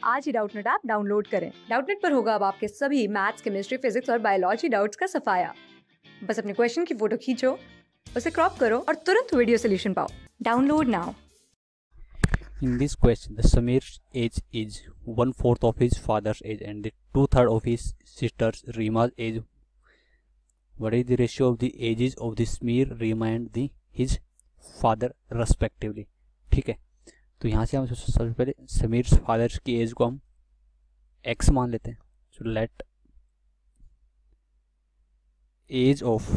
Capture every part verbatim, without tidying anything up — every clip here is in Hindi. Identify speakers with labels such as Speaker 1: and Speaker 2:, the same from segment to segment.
Speaker 1: आज ही डाउटनेट ऐप डाउनलोड करें। डाउटनेट पर होगा अब आपके सभी मैथ्स, केमिस्ट्री, फिजिक्स और बायोलॉजी डाउट्स का सफाया। बस अपने क्वेश्चन की फोटो खींचो, उसे क्रॉप करो और तुरंत वीडियो सोल्यूशन पाओ। Download now.
Speaker 2: In this question, the Samir's age is one fourth of his father's age and the two third of his sister's Reema's age. What is the ratio of the ages of the Samir, Reema and the his father respectively? ठीक है, तो यहाँ से हम सबसे पहले समीर फादर की एज को हम x मान लेते हैं। So let age of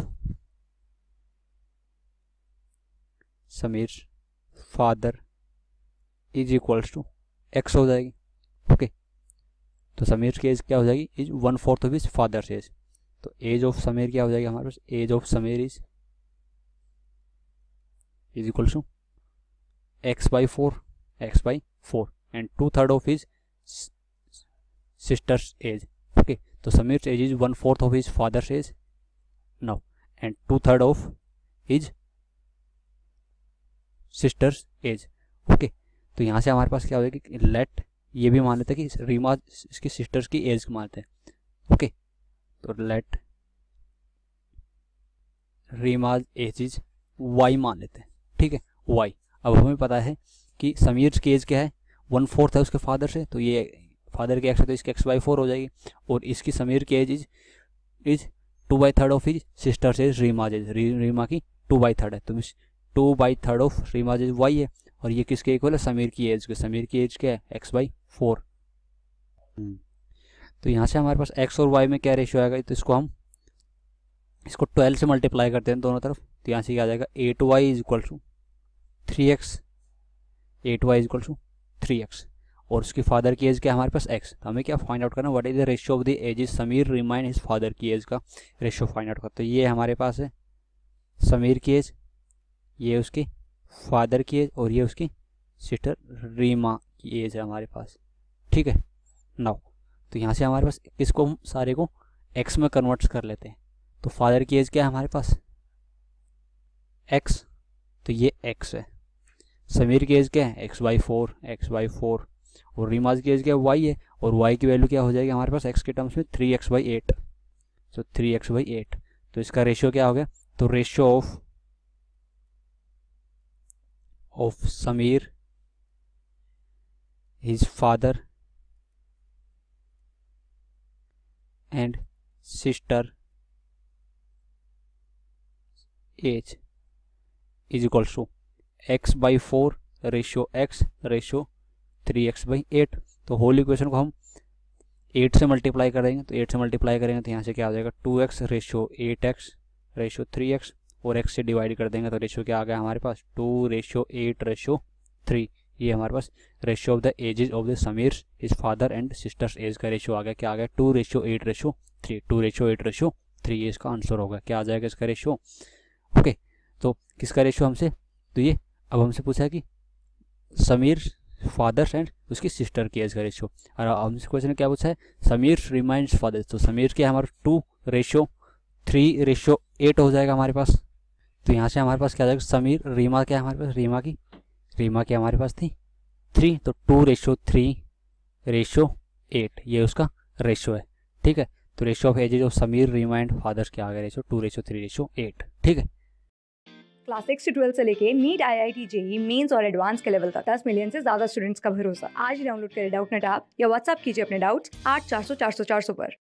Speaker 2: Sameer father is equals to x हो जाएगी। Okay okay. तो समीर की एज क्या हो जाएगी? Is one fourth of his father's age. तो एज ऑफ समीर क्या हो जाएगी हमारे पास? Age of Sameer is is equals to x by four x by four and two third of his sister's age. Okay, तो Sameer age is one fourth of his father's age now and two third of his sister's age. Okay, तो यहाँ से हमारे पास क्या हो जाएगी? लेट ये भी मान लेते हैं कि रीमा इसकी सिस्टर्स की एज को मानते हैं। ओके, तो let Reema age is y मान लेते हैं। ठीक है, वाई। अब हमें पता है कि समीर की एज क्या है? वन फोर्थ है उसके फादर से, तो ये फादर की एक्स है तो इसकी एक्स बाई फोर हो जाएगी। और इसकी समीर की age is is two by third of his sister's age Reema age. Reema की टू बाई थर्ड है, तो two by third of Reema age y है। और ये किसके इक्वल है? समीर की एज के। समीर की एज क्या है? X by four. तो यहाँ से हमारे पास एक्स और वाई में क्या रेशियो आएगा? तो इसको हम इसको ट्वेल्व से मल्टीप्लाई करते हैं दोनों तरफ। तो यहाँ से क्या आ जाएगा? Eight y is equal to three x. Eight y is equal to three x और उसकी फादर की एज क्या है हमारे पास? एक्स। तो हमें क्या फाइंड आउट करना? What is the ratio of the ages Sameer, Reema and his father की एज का रेशियो फाइंड आउट करते। तो ये हमारे पास है समीर की एज, ये उसकी फादर की एज और ये उसकी सिस्टर रीमा की एज है हमारे पास। ठीक है, नाउ तो यहाँ से हमारे पास इसको हम सारे को एक्स में कन्वर्ट कर लेते हैं। तो फादर की एज क्या है हमारे पास? एक्स, तो ये एक्स है। समीर की एज क्या है? X by four x by four और रीमाज की एज क्या है? वाई है। और वाई की वैल्यू क्या हो जाएगी हमारे पास एक्स के टर्म्स में? Three x by eight. So three x by eight. तो इसका रेशियो क्या हो गया? तो ratio of of Samir, his father and sister age is equals to x by four ratio x ratio three x by eight. तो होल इक्वेशन को हम एट से मल्टीप्लाई करेंगे। तो एट से मल्टीप्लाई करेंगे तो यहाँ से क्या आ जाएगा? Two x ratio eight x ratio three x और x से डिवाइड कर देंगे तो रेशियो क्या आ गया हमारे पास? Two ratio eight ratio three. ये हमारे पास ratio of the ages of the Sameer, his father and sister's age का रेशियो आ गया। क्या आ गया? Two ratio eight ratio three. Two ratio eight ratio three, ये इसका आंसर होगा। क्या आ जाएगा इसका रेशियो? ओके, तो किसका रेशियो हमसे? तो ये अब हमसे पूछा है कि समीर फादर एंड उसकी सिस्टर की एज का रेशियो। और हमसे क्वेश्चन क्या पूछा है? Sameer reminds father. तो समीर के हमारे two ratio three ratio eight हो जाएगा हमारे पास। तो यहाँ से हमारे पास क्या आ जाएगा? समीर रीमा क्या हमारे पास? रीमा की रीमा की हमारे पास थी थ्री, तो two ratio three ratio eight, ये उसका रेशियो है। ठीक है, तो ratio of ages of Sameer, Reema and father's क्या आ गया? Ratio two ratio three ratio eight. ठीक है,
Speaker 1: क्लास सिक्स से ट्वेल्थ से लेके NEET, I I T, JEE mains और एडवांस के लेवल तक दस मिलियन से ज्यादा स्टूडेंट्स का भरोसा। आज ही डाउनलोड करें डाउटनेट ऐप या व्हाट्सएप कीजिए अपने डाउट्स आठ चार सौ चार सौ चार सौ पर।